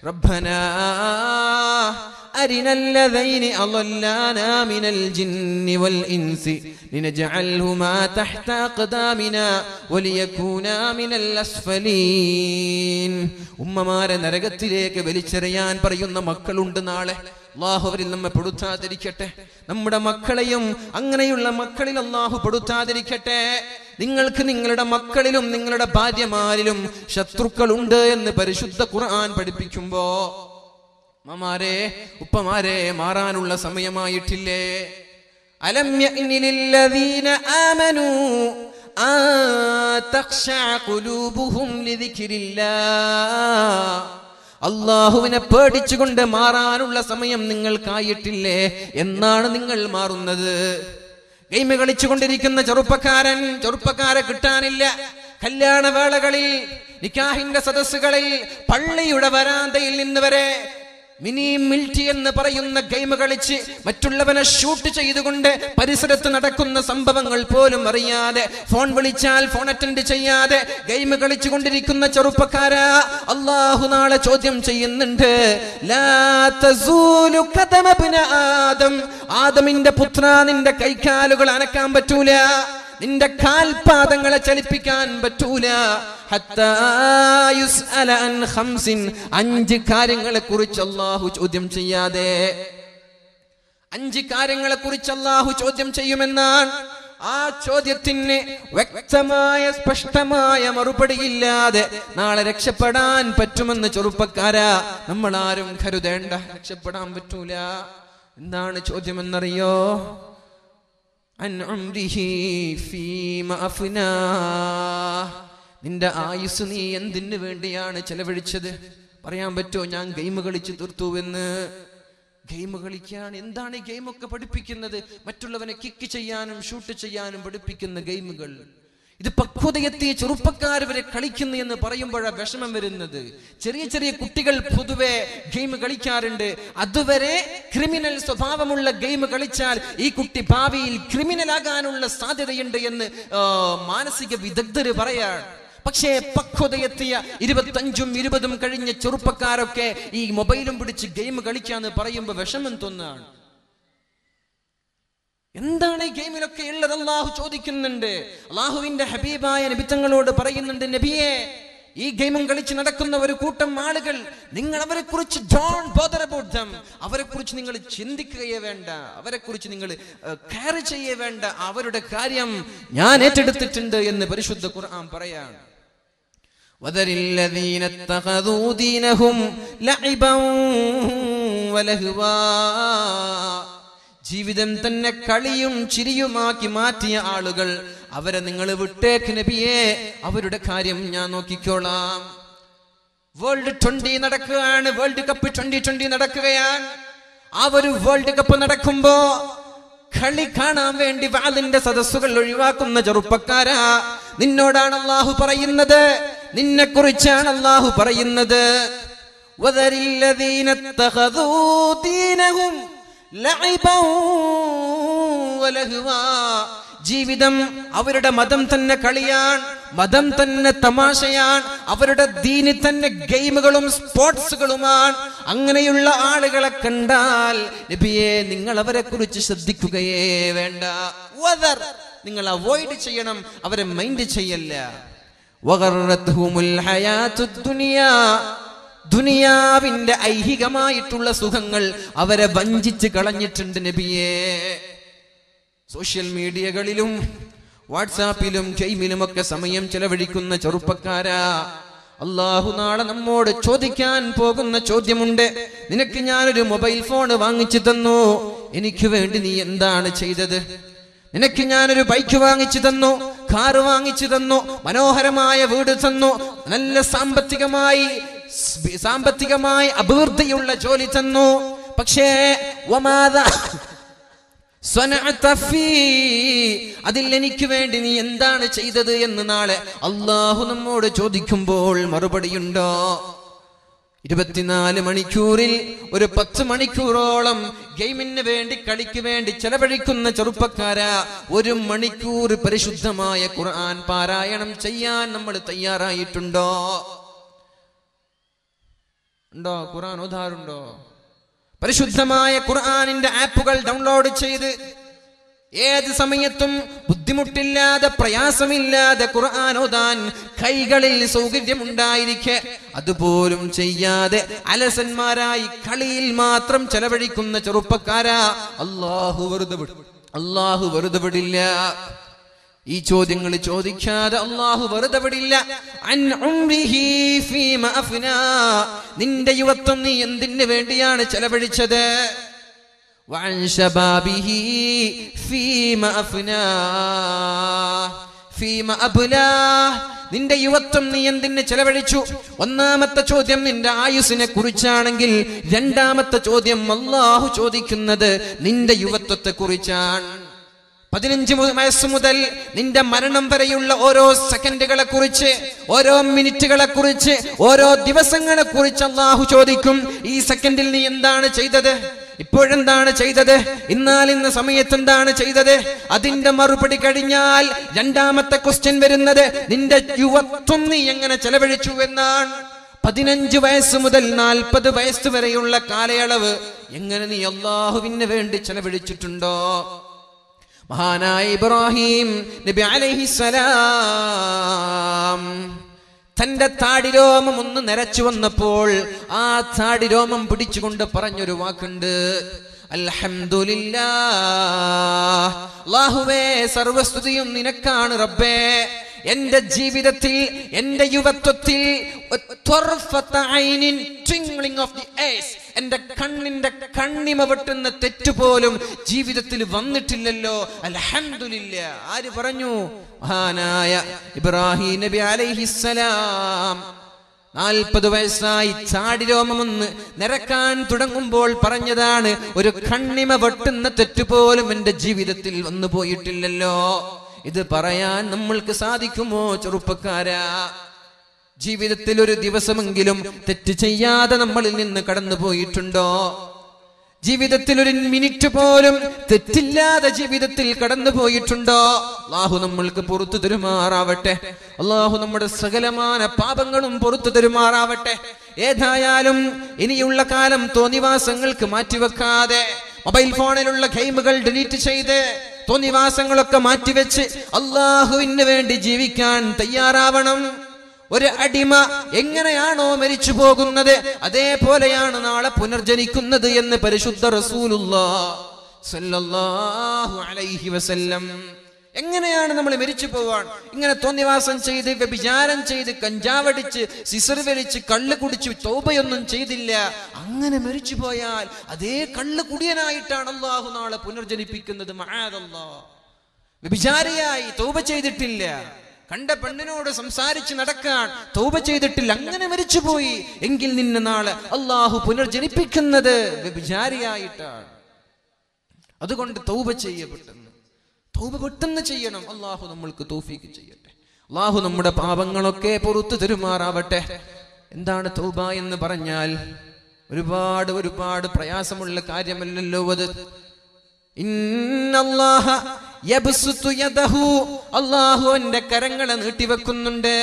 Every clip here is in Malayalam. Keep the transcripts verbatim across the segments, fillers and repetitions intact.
റബ്ബനാ അരിനല്ലദൈനി അളല്ലാനാ മിനൽ ജിന്നി വൽ ഇൻസി ലിനജഅൽഹുമാ തഹ്ത അഖ്ദാമിനാ വലിയകൂനാ മിനൽ അസ്ഫലീൻ. ഉമ്മമാരെ നരകത്തിലേക്ക് വലിച്ചെറിയാൻ പറയുന്ന മക്കളുണ്ട് നാളെ. അല്ലാഹു അവരിൽ നമ്മെ പെടുത്താതിരിക്കട്ടെ. നമ്മുടെ മക്കളെയും അങ്ങനെയുള്ള മക്കളിൽ അല്ലാഹു പെടുത്താതിരിക്കട്ടെ. നിങ്ങൾക്ക് നിങ്ങളുടെ മക്കളിലും നിങ്ങളുടെ ഭാര്യമാരിലും ശത്രുക്കളുണ്ട് എന്ന് പരിശുദ്ധ ഖുർആൻ പഠിപ്പിക്കുമ്പോ ഉമ്മമാരെ ഉപ്പമാരെ മാറാനുള്ള സമയമായിട്ടില്ലേ? അലം യഅ്നി ലില്ലദീന ആമനൂ ആ തഖ്ശഅ ഖുലൂബുഹും ലിദിക്രില്ലാഹ്. അല്ലാഹുവിനെ പേടിച്ചുകൊണ്ട് മാറാനുള്ള സമയം നിങ്ങൾക്കായിട്ടില്ലേ? എന്നാണ് നിങ്ങൾ മാറുന്നത്? ഗെയിം കളിച്ചുകൊണ്ടിരിക്കുന്ന ചെറുപ്പക്കാരൻ ചെറുപ്പക്കാരെ കിട്ടാനില്ല. കല്യാണ വേളകളിൽ, നിക്കാഹിന്റെ സദസ്സുകളിൽ, പള്ളിയുടെ വരാന്തയിൽ നിന്ന് വരെ മിനി മിൽറ്റി എന്ന് പറയുന്ന ഗെയിം കളിച്ച് മറ്റുള്ളവനെ ഷൂട്ട് ചെയ്തുകൊണ്ട് പരിസരത്ത് നടക്കുന്ന സംഭവങ്ങൾ പോലും അറിയാതെ, ഫോൺ വിളിച്ചാൽ ഫോൺ അറ്റൻഡ് ചെയ്യാതെ ഗെയിം കളിച്ചുകൊണ്ടിരിക്കുന്ന ചെറുപ്പക്കാരാ, അല്ലാഹു നാളെ ചോദ്യം ചെയ്യുന്നുണ്ട്. ലാ തസൂലു ഖദമ ഇബ്ന ആദം. ആദമിന്റെ പുത്ര, നിന്റെ കൈകാലുകൾ അനക്കാൻ പറ്റൂല, നിന്റെ കാൽപാദങ്ങളെ ചലിപ്പിക്കാൻ പറ്റൂല. ഹത്താ യുസ്അല അൻ ഖംസിൻ. അഞ്ച് കാര്യങ്ങളെ കുറിച്ച് അല്ലാഹു ചോദ്യം ചെയ്യാതെ, അഞ്ച് കാര്യങ്ങളെ കുറിച്ച് അല്ലാഹു ചോദ്യം ചെയ്യുമെന്നാണ്. ആ ചോദ്യത്തിന് വ്യക്തമായ സ്പഷ്ടമായ മറുപടിയില്ലാതെ നാളെ രക്ഷപ്പെടാൻ പറ്റുമെന്ന് ചെറുപ്പക്കാരാ നമ്മൾ ആരും കരുതേണ്ട. രക്ഷപ്പെടാൻ പറ്റൂല. എന്താണ് ചോദ്യമെന്നറിയോ? അൻ ഉംരിഹി ഫീമ അഫ്നാ. നിന്റെ ആയുസ് നീ എന്തിനു വേണ്ടിയാണ് ചെലവഴിച്ചത്? പറയാൻ പറ്റുമോ ഞാൻ ഗെയിം കളിച്ച് തീർത്തുവെന്ന്? ഗെയിം കളിക്കാൻ എന്താണ് ഈ ഗെയിമൊക്കെ പഠിപ്പിക്കുന്നത്? മറ്റുള്ളവനെ കിക്ക് ചെയ്യാനും ഷൂട്ട് ചെയ്യാനും പഠിപ്പിക്കുന്ന ഗെയിമുകൾ. ഇത് പക്വതയെത്തിയ ചെറുപ്പക്കാർ വരെ കളിക്കുന്നു എന്ന് പറയുമ്പോഴാണ് വിഷമം വരുന്നത്. ചെറിയ ചെറിയ കുട്ടികൾ പൊതുവെ ഗെയിം കളിക്കാറുണ്ട്. അതുവരെ ക്രിമിനൽ സ്വഭാവമുള്ള ഗെയിം കളിച്ചാൽ ഈ കുട്ടി ഭാവിയിൽ ക്രിമിനൽ ആകാനുള്ള സാധ്യതയുണ്ട് എന്ന് മാനസിക വിദഗ്ധര് പറയാണ്. പക്ഷേ പക്വതയെത്തിയ ഇരുപത്തഞ്ചും ഇരുപതും കഴിഞ്ഞ ചെറുപ്പക്കാരൊക്കെ ഈ മൊബൈലും പിടിച്ച് ഗെയിം കളിക്കാന്ന് പറയുമ്പോൾ വിഷമം തോന്നുകയാണ്. എന്താണ് ഈ ഗെയിമിലൊക്കെ ഉള്ളത്? അല്ലാഹു ചോദിക്കുന്നുണ്ട്. അല്ലാഹുവിന്റെ ഹബീബായ നബി തങ്ങളോട് പറയുന്നുണ്ട്, നബിയെ, ഈ ഗെയിമും കളിച്ച് നടക്കുന്ന ഒരു കൂട്ടം ആളുകൾ, നിങ്ങൾ അവരെ കുറിച്ച് ഡോണ്ട് ബോദർ അബൌട്ട് ദം. അവരെ കുറിച്ച് നിങ്ങൾ ചിന്തിക്കുകയേ വേണ്ട, അവരെ കുറിച്ച് നിങ്ങൾ കെയർ ചെയ്യേ വേണ്ട. അവരുടെ കാര്യം ഞാൻ ഏറ്റെടുത്തിട്ടുണ്ട് എന്ന് പരിശുദ്ധ ഖുർആൻ പറയാണ്. വദരില്ലദീന തഖദൂ ദീനഹും ലഇബൻ വലഹ്വാ. ജീവിതം തന്നെ കളിയും ചിരിയുമാക്കി മാറ്റിയ ആളുകൾ, അവരെ നിങ്ങൾ വിട്ടേക്ക് നബിയെ, അവരുടെ കാര്യം ഞാൻ നോക്കിക്കോളാം. വേൾഡ് ട്വന്റി നടക്കുകയാണ്, വേൾഡ് കപ്പ് ട്വന്റി ട്വന്റി നടക്കുകയാണ്. ആ ഒരു വേൾഡ് കപ്പ് നടക്കുമ്പോ കളി കാണാൻ വേണ്ടി വാളിന്റെ സദസ്സുകൾ ഒഴിവാക്കുന്ന ചെറുപ്പക്കാരാ, നിന്നോടാണ് അല്ലാഹു പറയുന്നത്, നിന്നെ കുറിച്ചാണ് അല്ലാഹു പറയുന്നത്. വദരില്ലദീന തഖദൂ ദീനഹും ലഇബൻ വലഹ്വാ. ജീവിതം അവരുടെ മതം തന്നെ കളിയാണ്, മതം തന്നെ തമാശയാണ്, അവരുടെ ദീനി തന്നെ ഗെയിമുകളും സ്പോർട്സുകളുമാണ്. അങ്ങനെയുള്ള ആളുകളെ കണ്ടാൽ നബിയെ, നിങ്ങൾ അവരെ കുറിച്ച് ശ്രദ്ധിക്കുകയേ വേണ്ട. വദർ, നിങ്ങൾ അവോയ്ഡ് ചെയ്യണം, അവരെ മൈൻഡ് ചെയ്യല്ല. വഗറത്ഹുമുൽ ഹയാത്തുദ് ദുനിയാ. ദുനിയാവിന്റെ ഐഹികമായിട്ടുള്ള സുഖങ്ങൾ അവരെ വഞ്ചിച്ച് കളഞ്ഞിട്ടുണ്ട് നബിയെ. സോഷ്യൽ മീഡിയകളിലും വാട്സാപ്പിലും ഗെയിമിലുമൊക്കെ സമയം ചെലവഴിക്കുന്ന ചെറുപ്പക്കാരാ, അല്ലാഹു നാളെ നമ്മോട് ചോദിക്കാൻ പോകുന്ന ചോദ്യമുണ്ട്. നിനക്ക് ഞാനൊരു മൊബൈൽ ഫോൺ വാങ്ങിച്ചു തന്നു, എനിക്ക് വേണ്ടി നീ എന്താണ് ചെയ്തത്? നിനക്ക് ഞാനൊരു ബൈക്ക് വാങ്ങിച്ചു തന്നു, കാറ് വാങ്ങിച്ചു തന്നു, മനോഹരമായ വീട് തന്നു, നല്ല സാമ്പത്തികമായി സാമ്പത്തികമായി അഭിവൃദ്ധിയുള്ള ജോലി തന്നു. പക്ഷേ അതിൽ എനിക്ക് വേണ്ടി നീ എന്താണ് ചെയ്തത് എന്ന് നാളെ അല്ലാഹു നമ്മോട് ചോദിക്കുമ്പോൾ മറുപടിയുണ്ടോ? ഇരുപത്തിനാല് മണിക്കൂറിൽ ഒരു പത്ത് മണിക്കൂറോളം ഗെയിമിന് വേണ്ടി, കളിക്ക് വേണ്ടി ചെലവഴിക്കുന്ന ചെറുപ്പക്കാരാ, ഒരു മണിക്കൂർ പരിശുദ്ധമായ ഖുർആൻ പാരായണം ചെയ്യാൻ നമ്മൾ തയ്യാറായിട്ടുണ്ടോ? ഉണ്ടോ? ഖുർആൻ ഓതാറുണ്ടോ? പരിശുദ്ധമായ ഖുർആനിന്റെ ആപ്പുകൾ ഡൗൺലോഡ് ചെയ്ത് ഏത് സമയത്തും ബുദ്ധിമുട്ടില്ലാതെ പ്രയാസമില്ലാതെ ഖുർആൻ ഓതാൻ കൈകളിൽ സൗകര്യമുണ്ടായിരിക്കെ അതുപോലും ചെയ്യാതെ അലസന്മാരായി കളിയിൽ മാത്രം ചെലവഴിക്കുന്ന ചെറുപ്പക്കാരാ, അല്ലാഹു വെറുതെ വിടും. അല്ലാഹു വെറുതെ വിടില്ല. ഈ ചോദ്യങ്ങൾ ചോദിക്കാതെ അല്ലാഹു വെറുതെ വിടില്ല. അൻ ഉംരിഹി ഫീമ അഫ്നാ, നിന്റെ യുവത്വം നീ എന്തിനു വേണ്ടിയാണ് ചെലവഴിച്ചത്? വഅൻ ശബാബിഹി ഫീമ അഫ്നാ ഫീമ അബ്ലാ, നിന്റെ യുവത്വം നീ എന്തിന് ചെലവഴിച്ചു? ഒന്നാമത്തെ ചോദ്യം നിന്റെ ആയുസ്സിനെ കുറിച്ചാണെങ്കിൽ രണ്ടാമത്തെ ചോദ്യം അല്ലാഹു ചോദിക്കുന്നത് നിന്റെ യുവത്വത്തെ കുറിച്ചാണ്. പതിനഞ്ച് വയസ്സ് മുതൽ നിന്റെ മരണം വരെയുള്ള ഓരോ സെക്കൻഡുകളെ കുറിച്ച്, ഓരോ മിനിറ്റുകളെ കുറിച്ച്, ഓരോ ദിവസങ്ങളെ കുറിച്ച് അല്ലാഹു ചോദിക്കും. ഈ സെക്കൻഡിൽ നീ എന്താണ് ചെയ്തത്? ഇപ്പോഴെന്താണ് ചെയ്തത്? ഇന്നാൽ ഇന്ന സമയത്ത് എന്താണ് ചെയ്തത്? അതിന്റെ മറുപടി കഴിഞ്ഞാൽ രണ്ടാമത്തെ ക്വസ്റ്റ്യൻ വരുന്നത് നിന്റെ യുവത്വം നീ എങ്ങനെ ചെലവഴിച്ചു എന്നാണ്. പതിനഞ്ച് വയസ്സ് മുതൽ നാൽപ്പത് വയസ്സ് വരെയുള്ള കാലയളവ് എങ്ങനെ നീ അല്ലാഹുവിന് വേണ്ടി ചെലവഴിച്ചിട്ടുണ്ടോ? മഹാനായ ഇബ്രാഹിം നബി അലൈഹിസ്സലാം തന്റെ താടിരോമം ഒന്ന് നരച്ചു വന്നപ്പോൾ ആ താടിരോമം പിടിച്ചുകൊണ്ട് പറഞ്ഞൊരു വാക്കുണ്ട്, അൽഹംദുലില്ലാഹ്, അല്ലാഹുവേ സർവസ്തുതിയും നിനക്കാണ് റബ്ബേ. എന്റെ ജീവിതത്തിൽ, എന്റെ യുവത്വത്തിൽ എന്റെ കണ്ണിന്റെ കണ്ണിമ വെട്ടുന്ന തെറ്റുപോലും ജീവിതത്തിൽ വന്നിട്ടില്ലല്ലോ. അൽഹംദുലില്ലാഹ്. ആര് പറഞ്ഞു? മഹാനായ ഇബ്രാഹിം നബി അലൈഹിസ്സലാം. നാൽപ്പത് വയസ്സായി ചാടിരോമമൊന്ന് നിരക്കാൻ തുടങ്ങുമ്പോൾ പറഞ്ഞതാണ്, ഒരു കണ്ണിമ വെട്ടുന്ന തെറ്റുപോലും എന്റെ ജീവിതത്തിൽ വന്നു പോയിട്ടില്ലല്ലോ. ഇത് പറയാൻ നമ്മൾക്ക് സാധിക്കുമോ ചെറുപ്പക്കാരാ? ജീവിതത്തിൽ ഒരു ദിവസമെങ്കിലും തെറ്റ് ചെയ്യാതെ നമ്മളിൽ നിന്ന് കടന്നു പോയിട്ടുണ്ടോ? ജീവിതത്തിൽ ഒരു മിനിറ്റ് പോലും തെറ്റില്ലാതെ ജീവിതത്തിൽ കടന്നു പോയിട്ടുണ്ടോ? അല്ലാഹു നമ്മൾക്ക് പുറത്തു തരുമാറാവട്ടെ. അല്ലാഹു നമ്മുടെ സകലമാന പാപങ്ങളും പുറത്തു തരുമാറാവട്ടെ. ഏതായാലും ഇനിയുള്ള കാലം തോന്നിവാസങ്ങൾക്ക് മാറ്റിവെക്കാതെ, മൊബൈൽ ഫോണിലുള്ള ഗെയിമുകൾ ഡിലീറ്റ് ചെയ്ത് തോന്നിവാസങ്ങളൊക്കെ മാറ്റിവെച്ച് അല്ലാഹുവിന് വേണ്ടി ജീവിക്കാൻ തയ്യാറാവണം. ഒരു അടിമ എങ്ങനെയാണോ മരിച്ചു പോകുന്നത് അതേപോലെയാണ് നാളെ പുനർജനിക്കുന്നത് എന്ന് പരിശുദ്ധ റസൂലുള്ളാഹി സ്വല്ലല്ലാഹു അലൈഹി വസല്ലം. എങ്ങനെയാണ് നമ്മൾ മരിച്ചു പോവാൻ? ഇങ്ങനെ തോന്നിവാസം ചെയ്ത്, വ്യഭിചാരം ചെയ്ത്, കഞ്ചാവടിച്ച്, സിസർ വലിച്ച്, കള്ള് കുടിച്ച്, തൗബയൊന്നും ചെയ്തില്ല, അങ്ങനെ മരിച്ചു പോയാൽ അതേ കള്ള് കുടിയനായിട്ടാണ് അല്ലാഹു നാളെ പുനർജനിപ്പിക്കുന്നത്. മഅദല്ലാഹ്. വ്യഭിചാരിയായി തൗബ ചെയ്തിട്ടില്ല, കണ്ട പെണ്ണിനോട് സംസാരിച്ച് നടക്കാൻ തൗബ ചെയ്തിട്ടില്ല, അങ്ങനെ മരിച്ചുപോയി എങ്കിൽ നിന്നെ നാളെ അല്ലാഹു പുനർജനിപ്പിക്കുന്നത് വ്യഭിചാരിയായിട്ടാണ്. അതുകൊണ്ട് തൗബ ചെയ്യപ്പെട്ടെന്ന് തൗബ പെട്ടെന്ന് ചെയ്യണം. അല്ലാഹു നമ്മൾക്ക് തൗഫീഖ് ചെയ്യട്ടെ. അല്ലാഹു നമ്മുടെ പാപങ്ങളൊക്കെ പുറത്തു തരുമാറാവട്ടെ. എന്താണ് തൗബ എന്ന് പറഞ്ഞാൽ ഒരുപാട് ഒരുപാട് പ്രയാസമുള്ള കാര്യമല്ലല്ലോ അത്. ഇന്നല്ലാഹ യബ്സുതു യദഹു, അല്ലാഹു അവന്റെ കരങ്ങളെ നീട്ടിവെക്കുന്നുണ്ട്.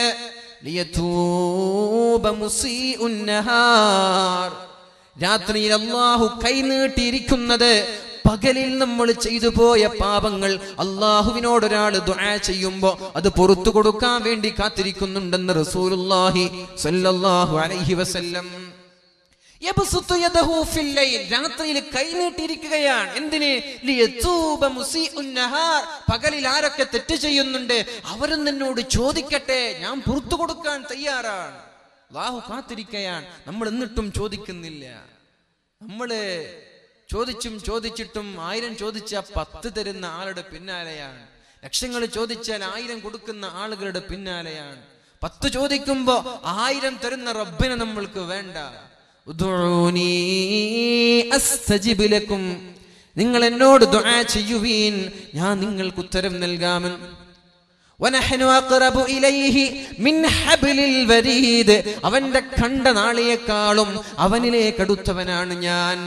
ലിയതൂബ മുസീഉൻ നഹാർ, രാത്രിയിൽ അല്ലാഹു കൈ നീട്ടിയിരിക്കുന്നത് പകലിൽ നമ്മൾ ചെയ്തു പോയ പാപങ്ങൾ അല്ലാഹുവിനോട് ഒരാൾ ദുആ ചെയ്യുമ്പോൾ അത് പുറത്തു കൊടുക്കാൻ വേണ്ടി കാത്തിരിക്കുന്നുണ്ടെന്ന് റസൂലുള്ളാഹി സ്വല്ലല്ലാഹു അലൈഹി വസല്ലം. യബ്സുതു യദഹു ഫിൽ ലൈൽ, രാത്രിയിൽ കൈനീട്ടിയിരിക്കുകയാണ്. എന്തിന്? ലിയതൂബ മുസീഉൻ നഹാർ, പകലിൽ ആരൊക്കെ തെറ്റ് ചെയ്യുന്നുണ്ട് അവരും എന്നോട് ചോദിക്കട്ടെ, ഞാൻ പുറത്തു കൊടുക്കാൻ തയ്യാറാണ്. അല്ലാഹു കാത്തിരിക്കുകയാണ്. നമ്മൾ എന്നിട്ടും ചോദിക്കുന്നില്ല. നമ്മള് ചോദിച്ചും ചോദിച്ചിട്ടും ആയിരം ചോദിച്ചാൽ പത്ത് തരുന്ന ആളുടെ പിന്നാലെയാണ്. ലക്ഷങ്ങൾ ചോദിച്ചാൽ ആയിരം കൊടുക്കുന്ന ആളുകളുടെ പിന്നാലെയാണ്. പത്ത് ചോദിക്കുമ്പോ ആയിരം തരുന്ന റബ്ബിനെ നമ്മൾക്ക് വേണ്ട. ഉദ്ഉനി അസ്തജിബ് ലക്കും, നിങ്ങൾ എന്നോട് ദുആ ചെയ്യുവീൻ, ഞാൻ നിങ്ങൾക്ക് ഉത്തരം നൽകാമെന്ന്. വനഹ്നു അഖ്റബു ഇലൈഹി മിൻ ഹബ്ലിൽ വരീദ്, അവന്റെ കണ്ടനാളിയേക്കാളും അവനിലേക്ക് അടുത്തവനാണ് ഞാൻ.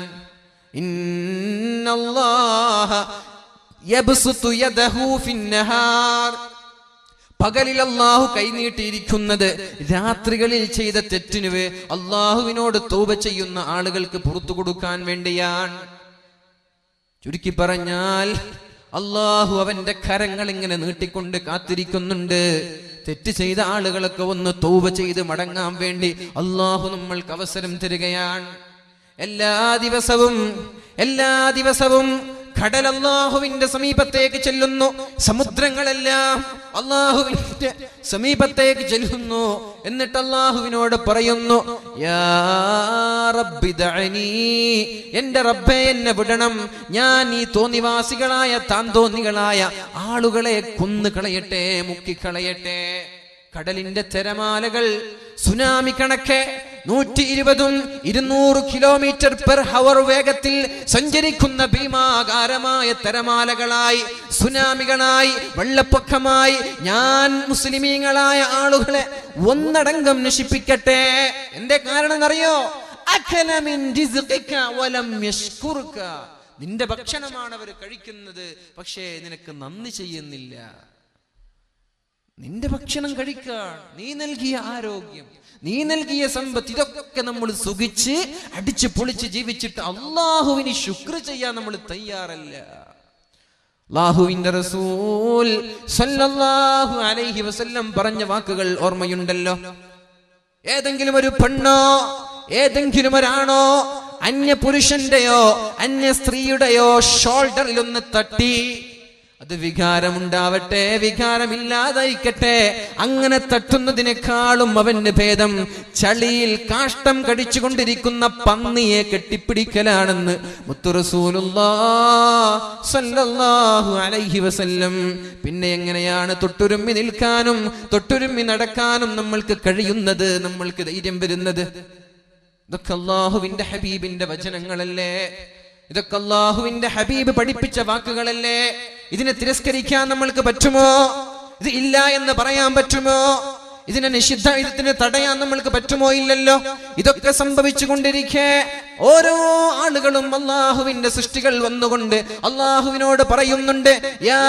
ഇന്നല്ലാഹ യബ്സുതു യദഹു ഫിൻ നഹാർ, പകലിൽ അള്ളാഹു കൈനീട്ടിയിരിക്കുന്നത് രാത്രികളിൽ ചെയ്ത തെറ്റിന് അള്ളാഹുവിനോട് തൗബ ചെയ്യുന്ന ആളുകൾക്ക് പുറത്തു കൊടുക്കാൻ വേണ്ടിയാണ്. ചുരുക്കി പറഞ്ഞാൽ അള്ളാഹു അവന്റെ കരങ്ങൾ ഇങ്ങനെ നീട്ടിക്കൊണ്ട് കാത്തിരിക്കുന്നുണ്ട്. തെറ്റ് ചെയ്ത ആളുകളൊക്കെ ഒന്ന് തൗബ ചെയ്ത് മടങ്ങാൻ വേണ്ടി അള്ളാഹു നമ്മൾക്ക് അവസരം തരികയാണ്. എല്ലാ ദിവസവും എല്ലാ ദിവസവും കടൽ അല്ലാഹുവിന്റെ സമീപത്തേക്ക് ചെല്ലുന്നു, സമുദ്രങ്ങളെല്ലാം അല്ലാഹുവിന്റെ സമീപത്തേക്ക് ചെല്ലുന്നു. എന്നിട്ട് അല്ലാഹുവിനോട് പറയുന്നു, യാ റബ്ബി ദഅനി, എന്റെ റബ്ബേ എന്നെ വിടണം, ഞാൻ ഈ തോന്നിവാസികളായ താന്തോന്നികളായ ആളുകളെ കൊന്നു കളയട്ടെ, മുക്കിക്കളയട്ടെ. കടലിന്റെ തിരമാലകൾ സുനാമി കണക്കെ നൂറ്റി ഇരുപതും ഇരുന്നൂറ് കിലോമീറ്റർ പെർ ഹവർ വേഗത്തിൽ സഞ്ചരിക്കുന്ന ഭീമാകാരമായ തിരമാലകളായി, സുനാമികളായി, വെള്ളപ്പൊക്കമായി ഞാൻ മുസ്ലിമീങ്ങളായ ആളുകളെ ഒന്നടങ്കം നശിപ്പിക്കട്ടെ. എന്റെ കാരണം എന്നറിയോ? നിന്റെ ഭക്ഷണമാണ് അവർ കഴിക്കുന്നത്, പക്ഷേ നിനക്ക് നന്ദി ചെയ്യുന്നില്ല. നിന്റെ ഭക്ഷണം കഴിക്കാൻ, നീ നൽകിയ ആരോഗ്യം, നീ നൽകിയ സമ്പത്ത്, ഇതൊക്കെ നമ്മൾ സുഖിച്ച് അടിച്ചു പൊളിച്ച് ജീവിച്ചിട്ട് അള്ളാഹുവിന് ശുക്ർ ചെയ്യാൻ നമ്മൾ തയ്യാറല്ല. അല്ലാഹുവിന്റെ റസൂൽ സല്ലല്ലാഹു അലൈഹി വസല്ലം പറഞ്ഞ വാക്കുകൾ ഓർമ്മയുണ്ടല്ലോ. ഏതെങ്കിലും ഒരു പെണ്ണോ ഏതെങ്കിലും ഒരാണോ അന്യ പുരുഷന്റെയോ അന്യ സ്ത്രീയുടെയോ ഷോൾഡറിൽ ഒന്ന് തട്ടി, അത് വികാരമുണ്ടാവട്ടെ വികാരമില്ലാതായിക്കട്ടെ, അങ്ങനെ തട്ടുന്നതിനേക്കാളും അവന് ഭേദം ചളിയിൽ കാഷ്ടം കടിച്ചുകൊണ്ടിരിക്കുന്ന പന്നിയെ കെട്ടിപ്പിടിക്കലാണെന്ന് മുത്തു റസൂലുള്ളാഹി സ്വല്ലല്ലാഹു അലൈഹി വസല്ലം. പിന്നെ എങ്ങനെയാണ് തൊട്ടുരുമ്മി നിൽക്കാനും തൊട്ടുരുമ്മി നടക്കാനും നമ്മൾക്ക് കഴിയുന്നത്, നമ്മൾക്ക് ധൈര്യം വരുന്നത്? ഇതൊക്കെ അല്ലാഹുവിന്റെ ഹബീബിന്റെ വചനങ്ങളല്ലേ? ഇതൊക്കെ അല്ലാഹുവിന്റെ ഹബീബ് പഠിപ്പിച്ച വാക്കുകളല്ലേ? ഇതിനെ തിരസ്കരിക്കാൻ നമ്മൾക്ക് പറ്റുമോ? ഇത് ഇല്ല എന്ന് പറയാൻ പറ്റുമോ? ഇതിനെ നിഷിദ്ധ ഇതിനെ തടയാൻ നമ്മൾക്ക് പറ്റുമോ? ഇല്ലല്ലോ. ഇതൊക്കെ സംഭവിച്ചു കൊണ്ടിരിക്കെ ഓരോ ആളുകളും അല്ലാഹുവിന്റെ സൃഷ്ടികൾ വന്നുകൊണ്ട് അല്ലാഹുവിനോട് പറയുന്നുണ്ട്, യാ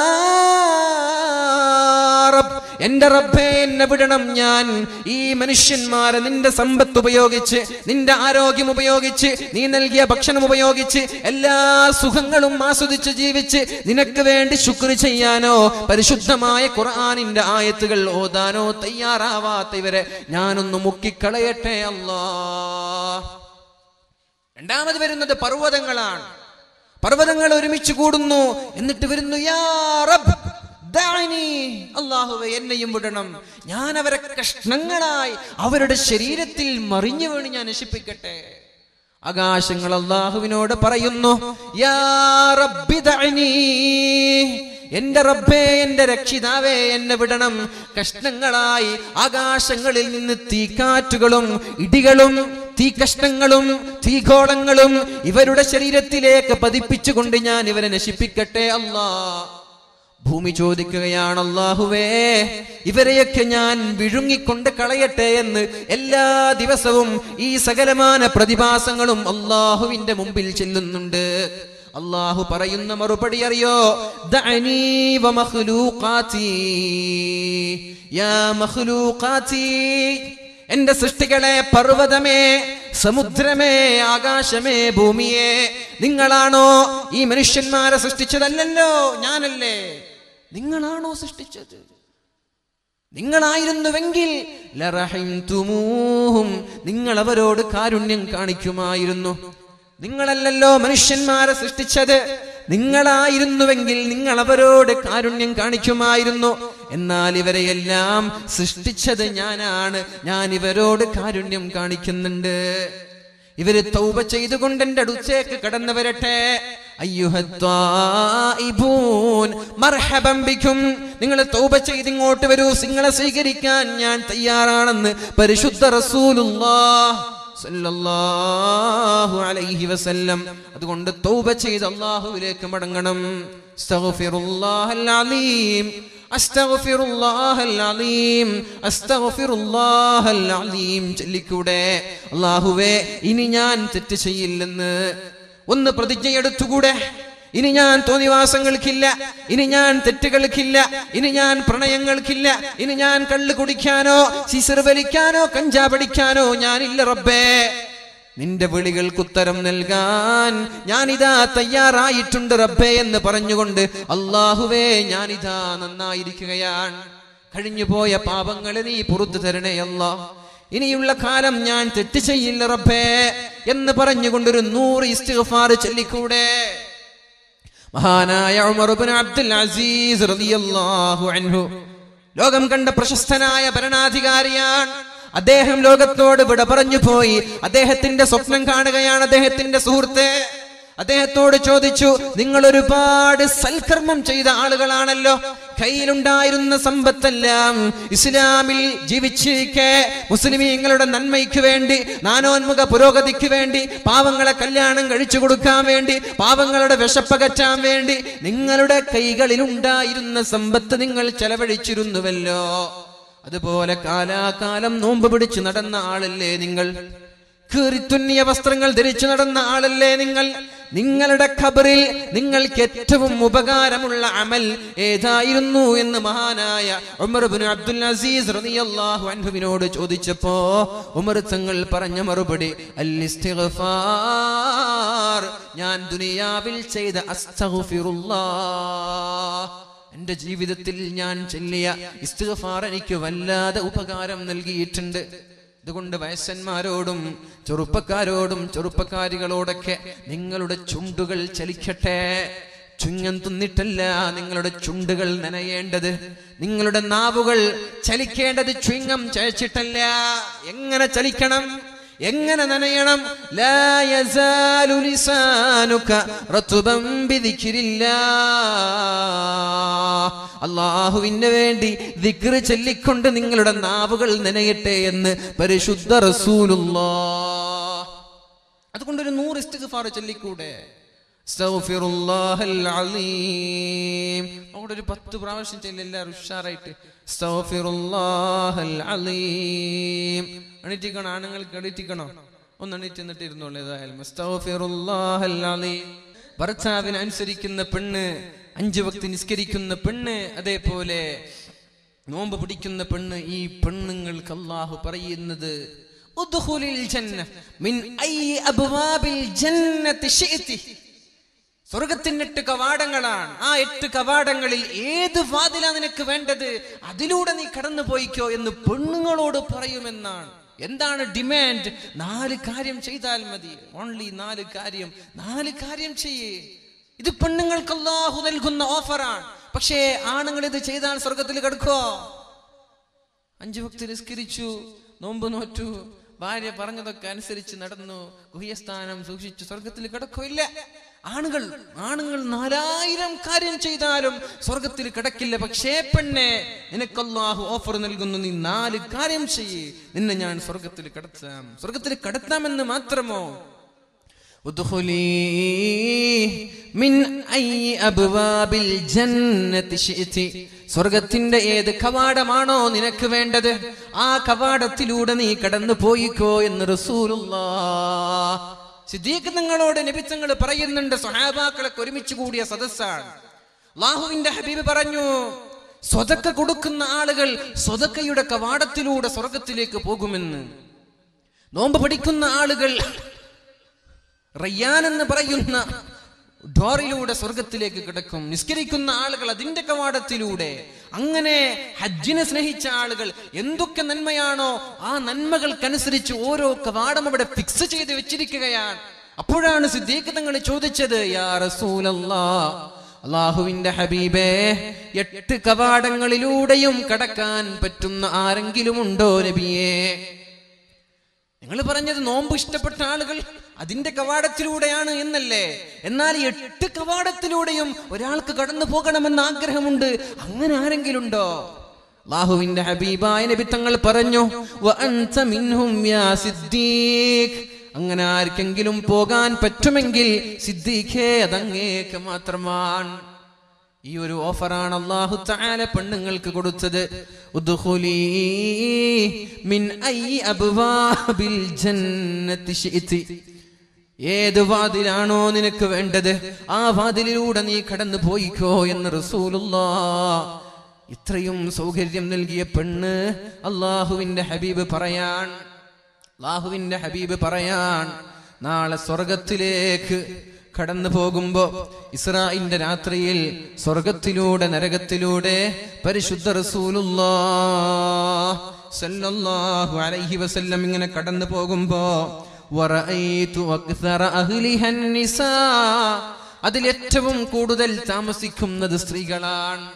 റബ്ബ്, എന്റെ റബ്ബേ എന്നെ വിടണം, ഞാൻ ഈ മനുഷ്യന്മാരെ നിന്റെ സമ്പത്ത് ഉപയോഗിച്ച്, നിന്റെ ആരോഗ്യം ഉപയോഗിച്ച്, നീ നൽകിയ ഭക്ഷണം ഉപയോഗിച്ച്, എല്ലാ സുഖങ്ങളും ആസ്വദിച്ച് ജീവിച്ച് നിനക്ക് വേണ്ടി ശുക്ർ ചെയ്യാനോ പരിശുദ്ധമായ ഖുർആനിന്റെ ആയത്തുകൾ ഓതാനോ തയ്യാറാവാത്ത ഇവരെ ഞാനൊന്ന് മുക്കിക്കളയട്ടെ അല്ലാഹ്. രണ്ടാമത് വരുന്നത് പർവ്വതങ്ങളാണ്. പർവ്വതങ്ങൾ ഒരുമിച്ച് കൂടുന്നു, എന്നിട്ട് വരുന്നു, യാ റബ്ബ് ദഅനി, അല്ലാഹുവേ എന്നെയും വിടണം, ഞാൻ അവരെ കഷ്ണങ്ങളായി അവരുടെ ശരീരത്തിൽ മറിഞ്ഞു വീണ് ഞാൻ നശിപ്പിക്കട്ടെ. ആകാശങ്ങൾ അല്ലാഹുവിനോട് പറയുന്നു, യാ റബ്ബി ദഅനി, എന്റെ റബ്ബേ എന്റെ രക്ഷിതാവേ എന്നെ വിടണം, കഷ്ണങ്ങളായി ആകാശങ്ങളിൽ നിന്ന് തീക്കാറ്റുകളും ഇടികളും തീ കഷ്ണങ്ങളും തീഗോളങ്ങളും ഇവരുടെ ശരീരത്തിലേക്ക് പതിപ്പിച്ചുകൊണ്ട് ഞാൻ ഇവരെ നശിപ്പിക്കട്ടെ അല്ലാഹ്. ഭൂമി ചോദിക്കുകയാണ്, അല്ലാഹുവേ ഇവരെയൊക്കെ ഞാൻ വിഴുങ്ങിക്കൊണ്ട് കളയട്ടെ എന്ന് എല്ലാ ദിവസവും ഈ സകലമാന പ്രതിഭാസങ്ങളും അല്ലാഹുവിന്റെ മുമ്പിൽ ചെല്ലുന്നുണ്ട്. അല്ലാഹു പറയുന്ന മറുപടി അറിയോ? ദഅനി വ മഖ്ലൂഖാതി, യാ മഖ്ലൂഖാതി, എന്റെ സൃഷ്ടികളെ, പർവ്വതമേ, സമുദ്രമേ, ആകാശമേ, ഭൂമിയെ, നിങ്ങളാണോ ഈ മനുഷ്യന്മാരെ സൃഷ്ടിച്ചതല്ലല്ലോ, ഞാനല്ലേ. നിങ്ങളാണോ സൃഷ്ടിച്ചത്? നിങ്ങളായിരുന്നുവെങ്കിൽ ലറഹിംതുമൂഹും, നിങ്ങൾ അവരോട് കാരുണ്യം കാണിക്കുമായിരുന്നു. നിങ്ങളല്ലല്ലോ മനുഷ്യന്മാരെ സൃഷ്ടിച്ചത്, നിങ്ങളായിരുന്നുവെങ്കിൽ നിങ്ങൾ അവരോട് കാരുണ്യം കാണിക്കുമായിരുന്നു. എന്നാൽ ഇവരെയെല്ലാം സൃഷ്ടിച്ചത് ഞാനാണ്, ഞാൻ ഇവരോട് കാരുണ്യം കാണിക്കുന്നുണ്ട്. ഇവര് തൗബ ചെയ്തുകൊണ്ട് എന്റെ അടുത്തേക്ക് കടന്നു വരട്ടെ. അയ്യുഹത്തായിബൂൻ മർഹബൻ ബിക്കും, നിങ്ങൾ തൗബ ചെയ്ത് ഇങ്ങോട്ട് വരൂ, നിങ്ങളെ സ്വീകരിക്കാൻ ഞാൻ തയ്യാറാണെന്ന് പരിശുദ്ധ റസൂലുള്ളാഹി സല്ലല്ലാഹു അലൈഹി വസല്ലം. അതുകൊണ്ട് തൗബ ചെയ്ത് അല്ലാഹുവിലേക്ക് മടങ്ങണം. അസ്തഗ്ഫിറുല്ലാഹൽ അലീം, അസ്തഗ്ഫിറുല്ലാഹൽ അലീം, അസ്തഗ്ഫിറുല്ലാഹൽ അലീം ചൊല്ലിക്കൂടെ? അല്ലാഹുവേ ഇനി ഞാൻ തെറ്റ് ചെയ്യില്ലെന്ന് ഒന്ന് പ്രതിജ്ഞയെടുത്തുകൂടെ? ഇനി ഞാൻ തോന്നിവാസങ്ങൾക്കില്ല, ഇനി ഞാൻ തെറ്റുകൾക്കില്ല, ഇനി ഞാൻ പ്രണയങ്ങൾക്കില്ല, ഇനി ഞാൻ കള്ള് കുടിക്കാനോ സിസർ വലിക്കാനോ കഞ്ചാവടിക്കാനോ ഞാനില്ല റബ്ബേ. നിന്റെ വിളികൾക്ക് ഉത്തരം നൽകാൻ ഞാനിതാ തയ്യാറായിട്ടുണ്ട് റബ്ബേ എന്ന് പറഞ്ഞുകൊണ്ട് അല്ലാഹുവേ ഞാനിതാ നന്നായിരിക്കുകയാണ്. കഴിഞ്ഞുപോയ പാപങ്ങളെ നീ പുറത്തു തരണേ അല്ലാഹ്. ഇനിയുള്ള കാലം ഞാൻ തെറ്റ് ചെയ്യില്ല റബ്ബേ എന്ന് പറഞ്ഞുകൊണ്ടൊരു നൂറ് ഇസ്തിഗ്ഫാർ ചൊല്ലിക്കൂടെ? മഹാനായ ഉമർ ഇബ്നു അബ്ദുൽ അസീസ് റളിയല്ലാഹു അൻഹു ലോകം കണ്ട പ്രശസ്തനായ ഭരണാധികാരിയാണ്. അദ്ദേഹം ലോകത്തോട് വിട പറഞ്ഞു പോയി. അദ്ദേഹത്തിന്റെ സ്വപ്നം കാണുകയാണ് അദ്ദേഹത്തിന്റെ സുഹൃത്ത്. അദ്ദേഹത്തോട് ചോദിച്ചു, നിങ്ങൾ ഒരുപാട് സൽക്കർമ്മം ചെയ്ത ആളുകളാണല്ലോ, കയ്യിലുണ്ടായിരുന്ന സമ്പത്തെല്ലാം ഇസ്ലാമിൽ ജീവിച്ചിരിക്കെ മുസ്ലിമീങ്ങളുടെ നന്മയ്ക്ക് വേണ്ടി, നാനോന്മുഖ പുരോഗതിക്ക് വേണ്ടി, പാവങ്ങളെ കല്യാണം കഴിച്ചു കൊടുക്കാൻ വേണ്ടി, പാവങ്ങളുടെ വിശപ്പകറ്റാൻ വേണ്ടി നിങ്ങളുടെ കൈകളിലുണ്ടായിരുന്ന സമ്പത്ത് നിങ്ങൾ ചെലവഴിച്ചിരുന്നുവല്ലോ. അതുപോലെ കാലാകാലം നോമ്പ് പിടിച്ചു നടന്ന ആളല്ലേ നിങ്ങൾ? കീറിത്തുന്നിയ വസ്ത്രങ്ങൾ ധരിച്ചു നടന്ന ആളല്ലേ നിങ്ങൾ? നിങ്ങളുടെ ഖബറിൽ നിങ്ങൾക്ക് ഏറ്റവും ഉപകാരമുള്ള അമൽ ഏതായിരുന്നു എന്ന് മഹാനായ ഉമർ ഇബ്നു അബ്ദുൽ അസീസ് റളിയല്ലാഹു അൻഹുവിനോട് ചോദിച്ചപ്പോ ഉമർ തങ്ങൾ പറഞ്ഞ മറുപടി അൽ ഇസ്തിഗ്ഫാർ. ഞാൻ ദുനിയാവിൽ ചെയ്ത അസ്തഗ്ഫിറുല്ലാഹ്, എന്റെ ജീവിതത്തിൽ ഞാൻ ചൊല്ലിയ ഇസ്തിഗ്ഫാർ എനിക്ക് വല്ലാതെ ഉപകാരം നൽകിയിട്ടുണ്ട്. അതുകൊണ്ട് വയസ്സന്മാരോടും ചെറുപ്പക്കാരോടും ചെറുപ്പക്കാരികളോടൊക്കെ നിങ്ങളുടെ ചുണ്ടുകൾ ചലിക്കട്ടെ. ചുങ്ങം തിന്നിട്ടല്ല നിങ്ങളുടെ ചുണ്ടുകൾ നനയേണ്ടത്, നിങ്ങളുടെ നാവുകൾ ചലിക്കേണ്ടത് ചുങ്ങം ചയച്ചിട്ടല്ല. എങ്ങനെ ചലിക്കണം, എങ്ങനെ നനയണം? ലാ യസാലു ലിസാനുക റത്ബൻ ബിദിക്രില്ലാഹ്. അല്ലാഹുവിന് വേണ്ടി ദിക്ർ ചൊല്ലിക്കൊണ്ട് നിങ്ങളുടെ നാവുകൾ നനയട്ടെ എന്ന് പരിശുദ്ധ റസൂലുള്ളാഹ്. അതുകൊണ്ടൊരു നൂറ് ഇസ്തിഗ്ഫാർ ചൊല്ലിക്കൂടെ? അസ്തഗ്ഫിറുല്ലാഹൽ അലീം അവിടെ ഒരു പത്ത് പ്രാവശ്യം ചൊല്ലി എല്ലാവരും ഉഷാറായിട്ട്. അസ്തഗ്ഫിറുല്ലാഹൽ അലീം. എണീറ്റിക്കണോ? ആണുങ്ങൾക്ക് എണീറ്റിക്കണോ? ഒന്ന് എണീറ്റ് എന്നിട്ട് ഇരുന്നോളൂ. ഏതായാലും അസ്തഗ്ഫിറുല്ലാഹൽ അലീം. ഭർത്താവിനെ അനുസരിക്കുന്ന പെണ്ണ്, അഞ്ചു വക്ത് നിസ്കരിക്കുന്ന പെണ്ണ്, അതേപോലെ നോമ്പ് പിടിക്കുന്ന പെണ്ണ്, ഈ പെണ്ണുങ്ങൾക്ക് അല്ലാഹു പറയുന്നത് ഉദ്ഖുലിൽ ജന്ന മിൻ അയ്യി അബ്വാബിൽ ജന്നതി ശിഅതി. സ്വർഗത്തിന്റെ എട്ട് കവാടങ്ങളാണ്. ആ എട്ട് കവാടങ്ങളിൽ ഏത് വാതിലാ നിനക്ക് വേണ്ടത്, അതിലൂടെ നീ കടന്നു പോയിക്കോ എന്ന് പെണ്ണുങ്ങളോട് പറയുമെന്നാണ്. എന്താണ് ഡിമാൻഡ്? നാല് കാര്യം ചെയ്താൽ മതി. ഓൺലി നാല് കാര്യം. നാല് കാര്യം ചെയ്യേ. ഇത് പെണ്ണുങ്ങൾക്ക് അല്ലാഹു നൽകുന്ന ഓഫറാണ്. പക്ഷേ ആണുങ്ങൾ ഇത് ചെയ്താൽ സ്വർഗത്തിൽ കിടക്കോ? അഞ്ചു വക്ത് നിസ്കരിച്ചു, നോമ്പ് നോറ്റു, ഭാര്യ പറഞ്ഞതൊക്കെ അനുസരിച്ച് നടന്നു, ഗുഹ്യസ്ഥാനം സൂക്ഷിച്ചു, സ്വർഗത്തിൽ കിടക്കോ? ഇല്ല. ആണുങ്ങൾ ആണുങ്ങൾ നാലായിരം കാര്യം ചെയ്താലും സ്വർഗത്തിൽ കിടക്കില്ല. പക്ഷേ പെണ്ണെ, നിനക്ക് അല്ലാഹു ഓഫർ നൽകുന്നു, നീ നാല് കാര്യം ചെയ്യേ, നിന്നെ ഞാൻ സ്വർഗത്തിൽ കടത്താം. സ്വർഗത്തിൽ കടത്താമെന്ന് മാത്രമോ? ഉദ്ഖുലീ മിൻ അയ്യി അബ്വാബിൽ ജന്നതി ശിഅതി. സ്വർഗത്തിന്റെ ഏത് കവാടമാണോ നിനക്ക് വേണ്ടത്, ആ കവാടത്തിലൂടെ നീ കടന്നു പോയിക്കോ എന്ന് റസൂലുള്ളാഹ്. സിദ്ദീഖ് തങ്ങളോട് നബി തങ്ങൾ പറയുന്നുണ്ട്. സ്വഹാബാക്കളൊക്കെ ഒരുമിച്ച് കൂടിയ സദസ്സാണ്. അല്ലാഹുവിന്റെ ഹബീബ് പറഞ്ഞു, സ്വതക്ക കൊടുക്കുന്ന ആളുകൾ സ്വതക്കയുടെ കവാടത്തിലൂടെ സ്വർഗത്തിലേക്ക് പോകുമെന്ന്. നോമ്പ് പിടിക്കുന്ന ആളുകൾ റയ്യാൻ എന്ന് പറയുന്ന ഡോറിലൂടെ സ്വർഗത്തിലേക്ക് കിടക്കും. നിസ്കരിക്കുന്ന ആളുകൾ അതിന്റെ കവാടത്തിലൂടെ. അങ്ങനെ ഹജ്ജിനെ സ്നേഹിച്ച ആളുകൾ എന്തൊക്കെ നന്മയാണോ ആ നന്മകൾക്കനുസരിച്ച് ഓരോ കവാടം അവിടെ ഫിക്സ് ചെയ്ത് വെച്ചിരിക്കുകയാണ്. അപ്പോഴാണ് സിദ്ദീഖ് തങ്ങൾ ചോദിച്ചത്, യാ റസൂലല്ലാഹ്, അല്ലാഹുവിന്റെ ഹബീബേ, എട്ട് കവാടങ്ങളിലൂടെയും കടക്കാൻ പറ്റുന്ന ആരെങ്കിലും ഉണ്ടോ നബിയേ? നിങ്ങൾ പറഞ്ഞത് നോമ്പ് ഇഷ്ടപ്പെട്ട ആളുകൾ അതിന്റെ കവാടത്തിലൂടെയാണ് എന്നല്ലേ? എന്നാൽ എട്ട് കവാടത്തിലൂടെയും ഒരാൾക്ക് കടന്നു പോകണമെന്ന് ആഗ്രഹമുണ്ട്. അങ്ങനെ ആരെങ്കിലും ഉണ്ടോ? അല്ലാഹുവിന്റെ ഹബീബായ നബി തങ്ങൾ പറഞ്ഞു, വഅൻത മിൻഹും യാ സിദ്ദീഖ്. അങ്ങനെ ആർക്കെങ്കിലും പോകാൻ പറ്റുമെങ്കിൽ സിദ്ദീഖേ, അതങ്ങേക്ക് മാത്രമാണ്. ഈ ഒരു ഓഫറാണ് അല്ലാഹു തആല പെണ്ണുങ്ങൾക്ക് കൊടുത്തത്. ഉദ്ഖുലീ മിൻ അയ്യി അബ്വാബിൽ ജന്നതി ശിഅതി. ഏത് വാതിലാണോ നിനക്ക് വേണ്ടത് ആ വാതിലിലൂടെ നീ കടന്നു പോയിക്കോ എന്ന് റസൂലുള്ളാഹ്. ഇത്രയും സൗകര്യം നൽകിയ പെണ്ണ് അള്ളാഹുവിന്റെ ഹബീബ് പറയാൻ അള്ളാഹുവിന്റെ ഹബീബ് പറയാൻ നാളെ സ്വർഗത്തിലേക്ക് കടന്നു പോകുമ്പോ ഇസ്രായിന്റെ രാത്രിയിൽ സ്വർഗത്തിലൂടെ നരകത്തിലൂടെ പരിശുദ്ധ റസൂലുള്ളാഹ് സല്ലല്ലാഹു അലൈഹി വസല്ലം ഇങ്ങനെ കടന്നു പോകുമ്പോ വറഅയ്തു അക്സറ അഹ്ലിഹൻ നിസാ, അതിലേറ്റവും കൂടുതൽ താമസിക്കുന്നത് സ്ത്രീകളാണ്.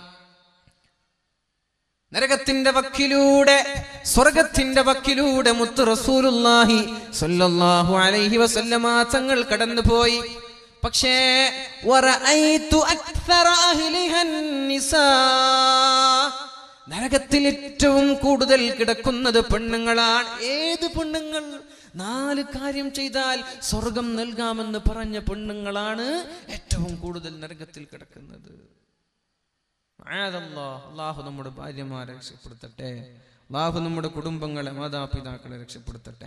നരകത്തിന്റെ വക്കിലൂടെ സ്വർഗത്തിന്റെ വക്കിലൂടെ മുത്ത് റസൂലുള്ളാഹി സ്വല്ലല്ലാഹു അലൈഹി വസല്ലമ തങ്ങൾ കടന്നുപോയി. പക്ഷേ വറഅയ്തു അക്സറ അഹ്ലിഹൻ നിസാ, നരകത്തിൽ ഏറ്റവും കൂടുതൽ കിടക്കുന്നത് പെണ്ണുങ്ങളാണ്. ഏത് പെണ്ണുങ്ങൾ? നാല് കാര്യം ചെയ്താൽ സ്വർഗം നൽകാമെന്ന് പറഞ്ഞ പെണ്ണുങ്ങളാണ് ഏറ്റവും കൂടുതൽ നരകത്തിൽ കിടക്കുന്നത്. അല്ലാഹു നമ്മുടെ ഭാര്യമാരെ രക്ഷപ്പെടുത്തട്ടെ. അല്ലാഹു നമ്മുടെ കുടുംബങ്ങളെ മാതാപിതാക്കളെ രക്ഷപ്പെടുത്തട്ടെ.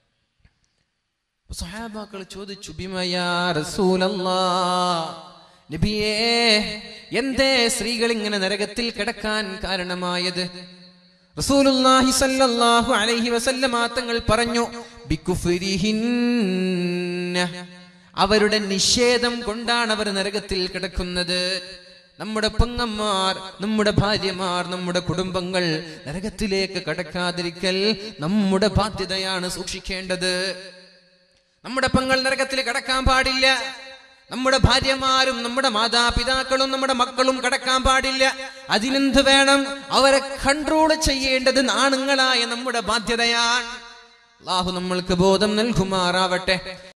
സഹാബാക്കൾ ചോദിച്ചു, ബിമയാ റസൂലല്ലാഹ്, നബിയേ എന്തേ സ്ത്രീകൾ ഇങ്ങനെ നരകത്തിൽ കിടക്കാൻ കാരണമായത്? റസൂലുള്ളാഹി സ്വല്ലല്ലാഹു അലൈഹി വസല്ലമ തങ്ങൾ പറഞ്ഞു, ബികുഫ്രിഹിന്ന, അവരുടെ നിഷേധം കൊണ്ടാണ് അവർ നരകത്തിൽ കിടക്കുന്നത്. നമ്മുടെ പെങ്ങന്മാർ, നമ്മുടെ ഭാര്യമാർ, നമ്മുടെ കുടുംബങ്ങൾ നരകത്തിലേക്ക് കടക്കാതിരിക്കൽ നമ്മുടെ ബാധ്യതയാണ്, സൂക്ഷിക്കേണ്ടത്. നമ്മുടെ പെങ്ങൾ നരകത്തിൽ കടക്കാൻ പാടില്ല. നമ്മുടെ ഭാര്യമാരും നമ്മുടെ മാതാപിതാക്കളും നമ്മുടെ മക്കളും കടക്കാൻ പാടില്ല. അതിനെന്ത് വേണം? അവരെ കൺട്രോൾ ചെയ്യേണ്ടത് ആണുങ്ങളായ നമ്മുടെ ബാധ്യതയാണ്. അല്ലാഹു നമ്മൾക്ക് ബോധം നൽകുമാറാവട്ടെ.